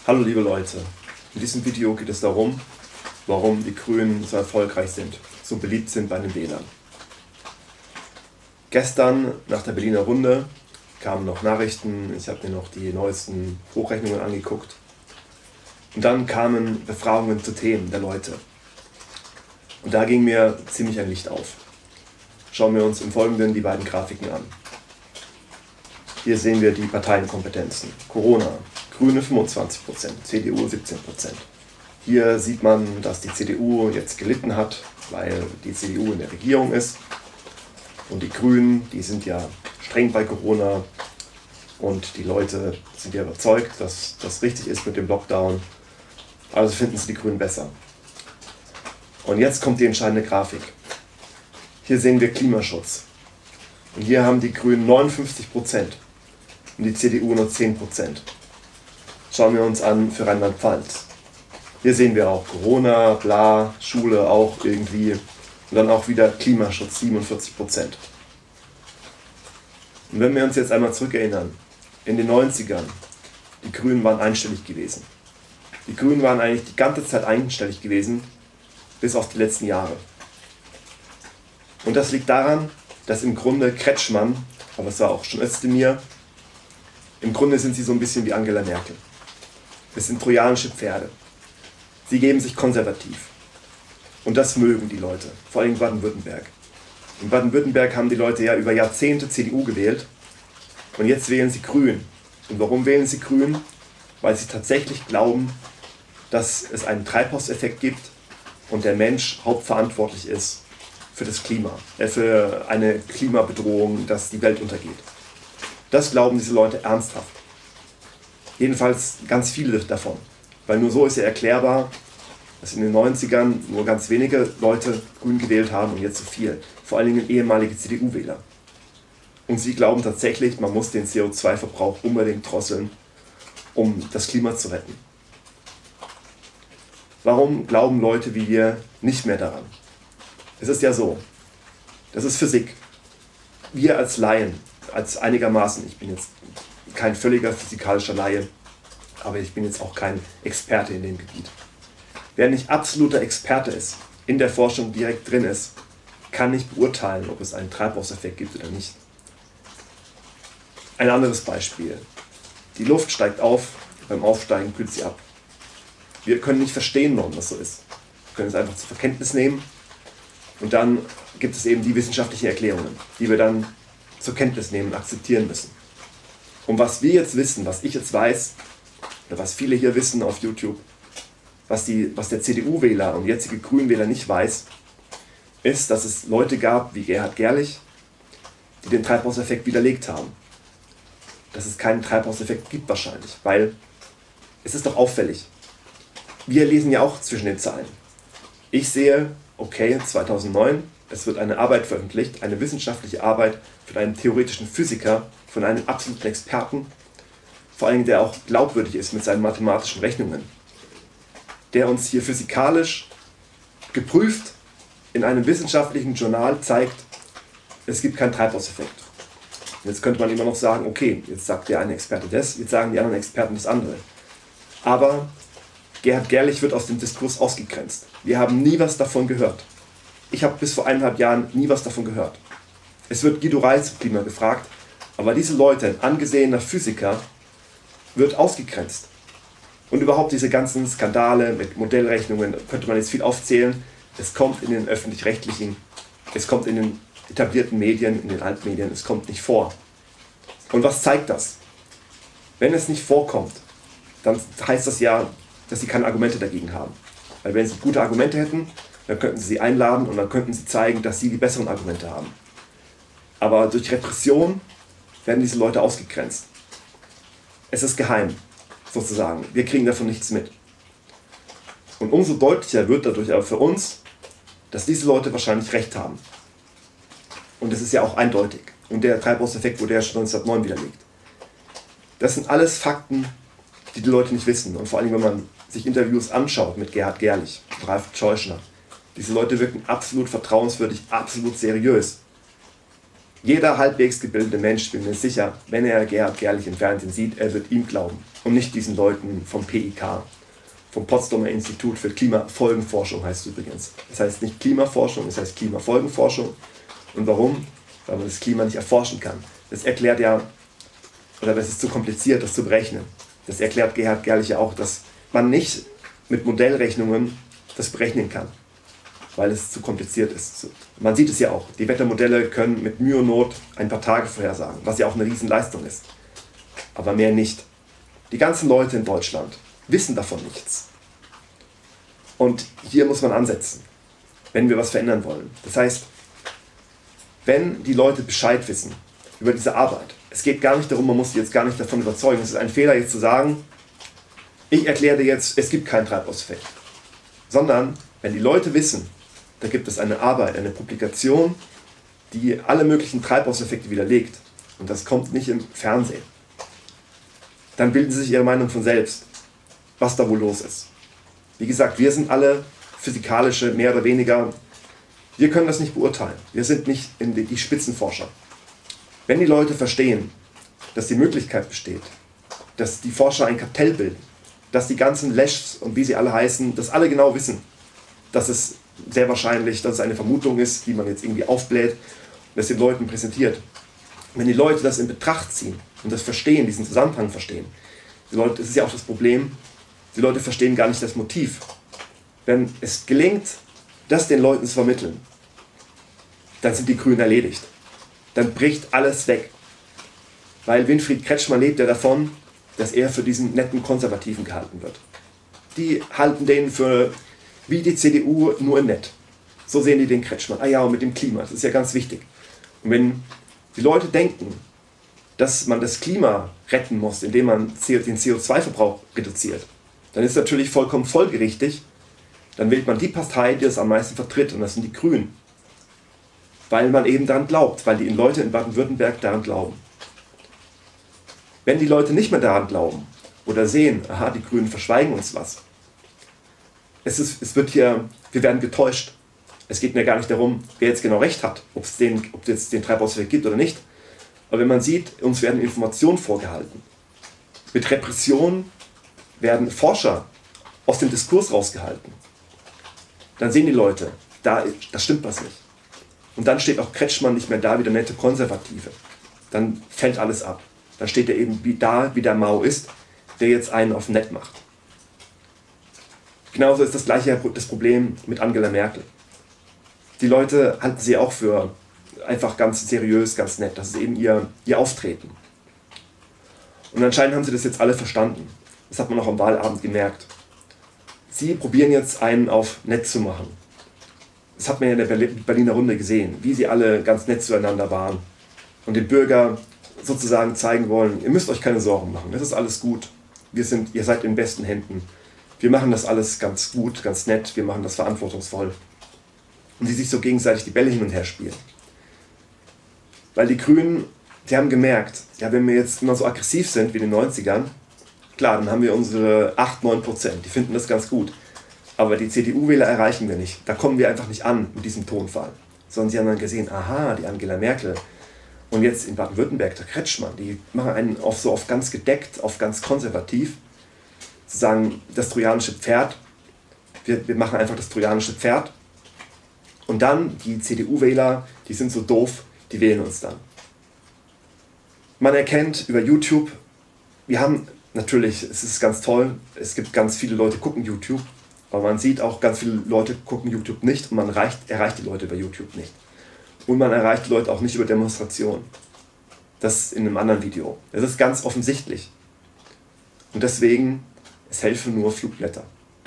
Hallo liebe Leute, in diesem Video geht es darum, warum die Grünen so erfolgreich sind, so beliebt sind bei den Wählern. Gestern nach der Berliner Runde kamen noch Nachrichten, ich habe mir noch die neuesten Hochrechnungen angeguckt und dann kamen Befragungen zu Themen der Leute. Und da ging mir ziemlich ein Licht auf. Schauen wir uns im Folgenden die beiden Grafiken an. Hier sehen wir die Parteienkompetenzen. Corona, Grüne 25%, CDU 17%. Hier sieht man, dass die CDU jetzt gelitten hat, weil die CDU in der Regierung ist. Und die Grünen, die sind ja streng bei Corona. Und die Leute sind ja überzeugt, dass das richtig ist mit dem Lockdown. Also finden sie die Grünen besser. Und jetzt kommt die entscheidende Grafik. Hier sehen wir Klimaschutz. Und hier haben die Grünen 59% und die CDU nur 10%. Schauen wir uns an für Rheinland-Pfalz. Hier sehen wir auch Corona, bla, Schule auch irgendwie. Und dann auch wieder Klimaschutz, 47%. Und wenn wir uns jetzt einmal zurückerinnern, in den 90ern, die Grünen waren einstellig gewesen. Die Grünen waren eigentlich die ganze Zeit einstellig gewesen, bis auf die letzten Jahre. Und das liegt daran, dass im Grunde Kretschmann, aber es war auch schon Özdemir, im Grunde sind sie so ein bisschen wie Angela Merkel. Es sind trojanische Pferde. Sie geben sich konservativ. Und das mögen die Leute, vor allem in Baden-Württemberg. In Baden-Württemberg haben die Leute ja über Jahrzehnte CDU gewählt und jetzt wählen sie Grün. Und warum wählen sie Grün? Weil sie tatsächlich glauben, dass es einen Treibhauseffekt gibt und der Mensch hauptverantwortlich ist für das Klima, für eine Klimabedrohung, dass die Welt untergeht. Das glauben diese Leute ernsthaft. Jedenfalls ganz viele davon. Weil nur so ist ja erklärbar, dass in den 90ern nur ganz wenige Leute Grün gewählt haben und jetzt so viel. Vor allen Dingen ehemalige CDU-Wähler. Und sie glauben tatsächlich, man muss den CO2-Verbrauch unbedingt drosseln, um das Klima zu retten. Warum glauben Leute wie wir nicht mehr daran? Es ist ja so, das ist Physik. Wir als Laien, als einigermaßen, ich bin jetzt kein völliger physikalischer Laie, aber ich bin jetzt auch kein Experte in dem Gebiet. Wer nicht absoluter Experte ist, in der Forschung direkt drin ist, kann nicht beurteilen, ob es einen Treibhauseffekt gibt oder nicht. Ein anderes Beispiel. Die Luft steigt auf, beim Aufsteigen kühlt sie ab. Wir können nicht verstehen, warum das so ist. Wir können es einfach zur Kenntnis nehmen und dann gibt es eben die wissenschaftlichen Erklärungen, die wir dann zur Kenntnis nehmen und akzeptieren müssen. Und was wir jetzt wissen, was ich jetzt weiß, oder was viele hier wissen auf YouTube, was der CDU-Wähler und jetzige Grünwähler nicht weiß, ist, dass es Leute gab wie Gerhard Gerlich, die den Treibhauseffekt widerlegt haben. Dass es keinen Treibhauseffekt gibt wahrscheinlich, weil es ist doch auffällig. Wir lesen ja auch zwischen den Zeilen. Ich sehe, okay, 2009, es wird eine Arbeit veröffentlicht, eine wissenschaftliche Arbeit von einem theoretischen Physiker, von einem absoluten Experten, vor allem der auch glaubwürdig ist mit seinen mathematischen Rechnungen, der uns hier physikalisch geprüft in einem wissenschaftlichen Journal zeigt, es gibt keinen Treibhauseffekt. Jetzt könnte man immer noch sagen, okay, jetzt sagt der eine Experte das, jetzt sagen die anderen Experten das andere. Aber Gerhard Gerlich wird aus dem Diskurs ausgegrenzt. Wir haben nie was davon gehört. Ich habe bis vor 1,5 Jahren nie was davon gehört. Es wird Guido Reis zum Klima gefragt, aber diese Leute, ein angesehener Physiker, wird ausgegrenzt. Und überhaupt diese ganzen Skandale mit Modellrechnungen, könnte man jetzt viel aufzählen. Es kommt in den öffentlich-rechtlichen, es kommt in den etablierten Medien, in den Altmedien, es kommt nicht vor. Und was zeigt das? Wenn es nicht vorkommt, dann heißt das ja, dass sie keine Argumente dagegen haben. Weil wenn sie gute Argumente hätten, dann könnten sie einladen und dann könnten sie zeigen, dass sie die besseren Argumente haben. Aber durch Repression werden diese Leute ausgegrenzt. Es ist geheim, sozusagen. Wir kriegen davon nichts mit. Und umso deutlicher wird dadurch aber für uns, dass diese Leute wahrscheinlich recht haben. Und es ist ja auch eindeutig. Und der Treibhauseffekt wurde ja schon 1909 widerlegt. Das sind alles Fakten, die Leute nicht wissen. Und vor allem, wenn man sich Interviews anschaut mit Gerhard Gerlich, Ralf Scheuchner. Diese Leute wirken absolut vertrauenswürdig, absolut seriös. Jeder halbwegs gebildete Mensch, bin mir sicher, wenn er Gerhard Gerlich im Fernsehen sieht, er wird ihm glauben und nicht diesen Leuten vom PIK, vom Potsdamer Institut für Klimafolgenforschung heißt es übrigens. Das heißt nicht Klimaforschung, es heißt Klimafolgenforschung. Und warum? Weil man das Klima nicht erforschen kann. Das erklärt ja, oder das ist zu kompliziert, das zu berechnen. Das erklärt Gerhard Gerlich ja auch, dass man nicht mit Modellrechnungen das berechnen kann, weil es zu kompliziert ist. Man sieht es ja auch, die Wettermodelle können mit Mühe und Not ein paar Tage vorhersagen, was ja auch eine Riesenleistung ist. Aber mehr nicht. Die ganzen Leute in Deutschland wissen davon nichts. Und hier muss man ansetzen, wenn wir was verändern wollen. Das heißt, wenn die Leute Bescheid wissen über diese Arbeit, es geht gar nicht darum, man muss sie jetzt gar nicht davon überzeugen. Es ist ein Fehler jetzt zu sagen, ich erkläre dir jetzt, es gibt keinen Treibhauseffekt. Sondern, wenn die Leute wissen, da gibt es eine Arbeit, eine Publikation, die alle möglichen Treibhauseffekte widerlegt, und das kommt nicht im Fernsehen, dann bilden sie sich ihre Meinung von selbst, was da wohl los ist. Wie gesagt, wir sind alle physikalische, mehr oder weniger, wir können das nicht beurteilen. Wir sind nicht die Spitzenforscher. Wenn die Leute verstehen, dass die Möglichkeit besteht, dass die Forscher ein Kartell bilden, dass die ganzen Leschs und wie sie alle heißen, dass alle genau wissen, dass es sehr wahrscheinlich, dass es eine Vermutung ist, die man jetzt irgendwie aufbläht und das den Leuten präsentiert. Wenn die Leute das in Betracht ziehen und das verstehen, diesen Zusammenhang verstehen, die Leute, das ist ja auch das Problem, die Leute verstehen gar nicht das Motiv. Wenn es gelingt, das den Leuten zu vermitteln, dann sind die Grünen erledigt. Dann bricht alles weg. Weil Winfried Kretschmann lebt ja davon, dass er für diesen netten Konservativen gehalten wird. Die halten den für, wie die CDU, nur in nett. So sehen die den Kretschmann. Ah ja, und mit dem Klima, das ist ja ganz wichtig. Und wenn die Leute denken, dass man das Klima retten muss, indem man den CO2-Verbrauch reduziert, dann ist natürlich vollkommen folgerichtig, dann wählt man die Partei, die das am meisten vertritt, und das sind die Grünen. Weil man eben daran glaubt, weil die Leute in Baden-Württemberg daran glauben. Wenn die Leute nicht mehr daran glauben oder sehen, aha, die Grünen verschweigen uns was, wir werden getäuscht. Es geht mir gar nicht darum, wer jetzt genau recht hat, ob es jetzt den Treibhauseffekt gibt oder nicht. Aber wenn man sieht, uns werden Informationen vorgehalten. Mit Repression werden Forscher aus dem Diskurs rausgehalten. Dann sehen die Leute, da stimmt was nicht. Und dann steht auch Kretschmann nicht mehr da wie der nette Konservative. Dann fällt alles ab. Dann steht er eben wie der Mao ist, der jetzt einen auf nett macht. Genauso ist das gleiche das Problem mit Angela Merkel. Die Leute halten sie auch für einfach ganz seriös, ganz nett. Das ist eben ihr Auftreten. Und anscheinend haben sie das jetzt alle verstanden. Das hat man auch am Wahlabend gemerkt. Sie probieren jetzt einen auf nett zu machen. Das hat man ja in der Berliner Runde gesehen, wie sie alle ganz nett zueinander waren und den Bürger sozusagen zeigen wollen, ihr müsst euch keine Sorgen machen, es ist alles gut, ihr seid in besten Händen, wir machen das alles ganz gut, ganz nett, wir machen das verantwortungsvoll. Und die sich so gegenseitig die Bälle hin und her spielen. Weil die Grünen, die haben gemerkt, ja, wenn wir jetzt immer so aggressiv sind wie in den 90ern, klar, dann haben wir unsere 8-9%, die finden das ganz gut. Aber die CDU-Wähler erreichen wir nicht. Da kommen wir einfach nicht an mit diesem Tonfall. Sondern sie haben dann gesehen, aha, die Angela Merkel. Und jetzt in Baden-Württemberg der Kretschmann, die machen einen auf ganz gedeckt, auf ganz konservativ. Sozusagen das trojanische Pferd. Wir machen einfach das trojanische Pferd. Und dann die CDU-Wähler, die sind so doof, die wählen uns dann. Man erkennt über YouTube, wir haben natürlich, es ist ganz toll, es gibt ganz viele Leute, die gucken YouTube. Aber man sieht auch, ganz viele Leute gucken YouTube nicht und man erreicht die Leute über YouTube nicht. Und man erreicht die Leute auch nicht über Demonstrationen. Das in einem anderen Video. Das ist ganz offensichtlich. Und deswegen, es helfen nur Flugblätter.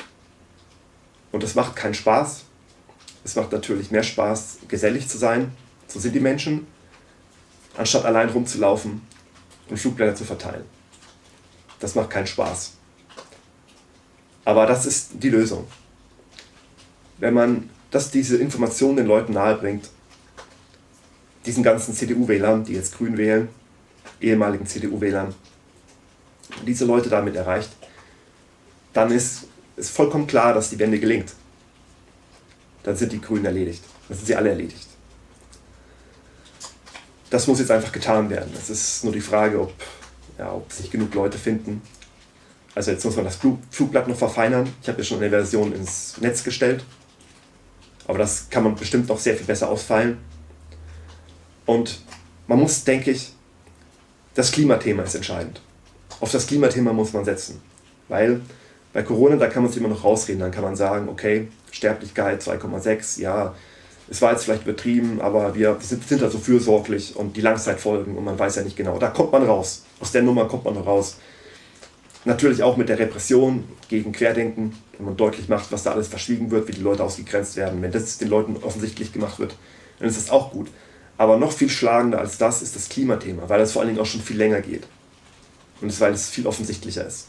Und das macht keinen Spaß. Es macht natürlich mehr Spaß, gesellig zu sein. So sind die Menschen. Anstatt allein rumzulaufen und Flugblätter zu verteilen. Das macht keinen Spaß. Aber das ist die Lösung. Wenn man diese Informationen den Leuten nahebringt, diesen ganzen CDU-Wählern, die jetzt Grün wählen, ehemaligen CDU-Wählern, diese Leute damit erreicht, dann ist vollkommen klar, dass die Wende gelingt. Dann sind die Grünen erledigt. Dann sind sie alle erledigt. das muss jetzt einfach getan werden. Es ist nur die Frage, ob sich genug Leute finden. Also jetzt muss man das Flugblatt noch verfeinern. Ich habe ja schon eine Version ins Netz gestellt. Aber das kann man bestimmt noch sehr viel besser ausfeilen. Und man muss, denke ich, das Klimathema ist entscheidend. Auf das Klimathema muss man setzen. Weil bei Corona, da kann man sich immer noch rausreden. Dann kann man sagen, okay, Sterblichkeit 2,6, ja, es war jetzt vielleicht übertrieben, aber wir sind da so fürsorglich und die Langzeitfolgen und man weiß ja nicht genau. Da kommt man raus. Aus der Nummer kommt man noch raus. Natürlich auch mit der Repression gegen Querdenken, wenn man deutlich macht, was da alles verschwiegen wird, wie die Leute ausgegrenzt werden. Wenn das den Leuten offensichtlich gemacht wird, dann ist das auch gut. Aber noch viel schlagender als das ist das Klimathema, weil es vor allen Dingen auch schon viel länger geht. Und weil es viel offensichtlicher ist.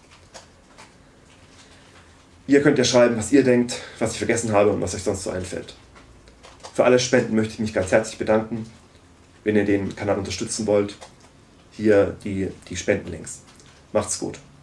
Ihr könnt ja schreiben, was ihr denkt, was ich vergessen habe und was euch sonst so einfällt. Für alle Spenden möchte ich mich ganz herzlich bedanken. Wenn ihr den Kanal unterstützen wollt, hier die Spendenlinks. Macht's gut.